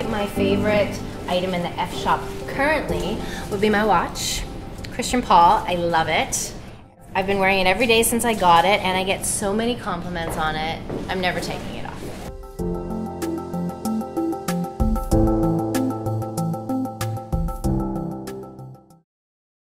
my favorite item in the F shop currently would be my watch. Christian Paul, I love it. I've been wearing it every day since I got it, and I get so many compliments on it. I'm never taking it